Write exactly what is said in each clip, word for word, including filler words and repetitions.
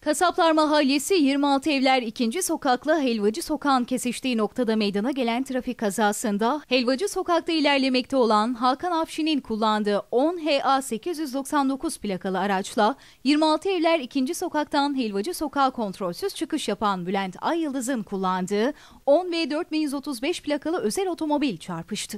Kasaplar Mahallesi yirmi altı Evler ikinci Sokak'la Helvacı Sokak'ın kesiştiği noktada meydana gelen trafik kazasında Helvacı Sokak'ta ilerlemekte olan Hakan Afşin'in kullandığı on H A sekiz yüz doksan dokuz plakalı araçla yirmi altı Evler ikinci Sokak'tan Helvacı Sokak'a kontrolsüz çıkış yapan Bülent Ayyıldız'ın kullandığı on V dört bin yüz otuz beş plakalı özel otomobil çarpıştı.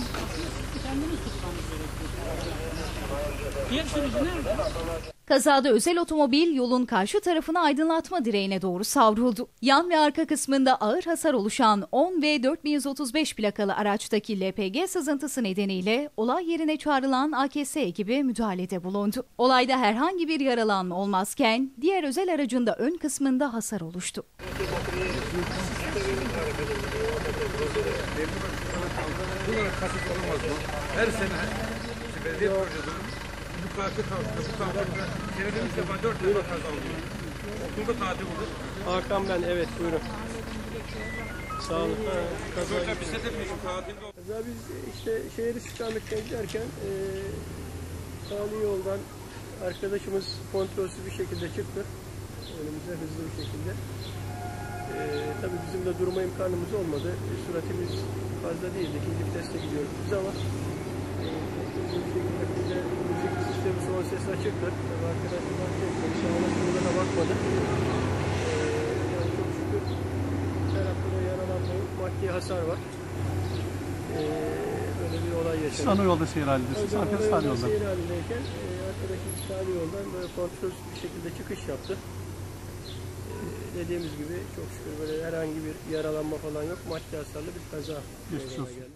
Kazada özel otomobil yolun karşı tarafına aydınlatma direğine doğru savruldu. Yan ve arka kısmında ağır hasar oluşan on V dört bin yüz otuz beş plakalı araçtaki L P G sızıntısı nedeniyle olay yerine çağrılan A K S ekibi müdahalede bulundu. Olayda herhangi bir yaralanma olmazken diğer özel aracın da ön kısmında hasar oluştu. Her sene belediye projeleri bu kartı kalktı. Bu kartı senedimiz defa dört defa kaza oluyor. Okulda tatil olur. Hakan ben, evet buyurun. Sağ olun. Kaza bir sene bir tatilde olur. Kaza biz işte şehir istikametine giderken e, sağlı yoldan arkadaşımız kontrolsüz bir şekilde çıktı. Önümüze hızlı bir şekilde. E, tabii bizim de durma imkanımız olmadı. E, süratimiz fazla değildi. İkinci viteste gidiyoruz biz ama e, bir şekilde bize müzik sistemi son ses açıktı. Tabii arkadaşlar fark etmedi. Sağına soluna da bakmadı. E, yani çok şükür her haftada yaralanma, maddi hasar var. E, böyle bir olay yaşadık. Siz ana yolda seyir halindesiniz. Arkadaş sağ yolda. Seyir halindeyken e, arkadaşım sağ yoldan böyle kontrolsüz bir şekilde çıkış yaptı. Dediğimiz gibi çok şükür böyle herhangi bir yaralanma falan yok. Maddi hasarlı bir kaza. Geçmiş olsun.